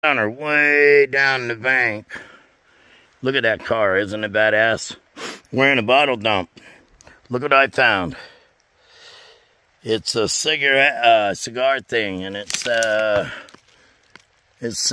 Or way down the bank. Look at that car, isn't it badass? We're in a bottle dump. Look what I found. It's a cigar thing, and it's